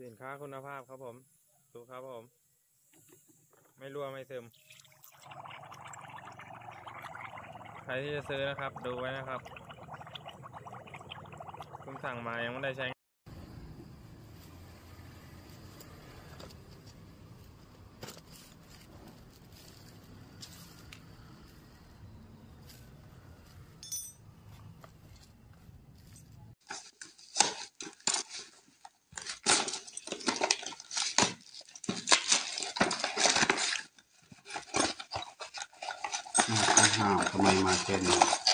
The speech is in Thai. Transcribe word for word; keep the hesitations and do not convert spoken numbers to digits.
สินค้าคุณภาพครับผมดูครับผมไม่รั่วไม่ซึมใครที่จะซื้อนะครับดูไว้นะครับคุณสั่งมายังไม่ได้ใช้อ้าวทำไมมาเจน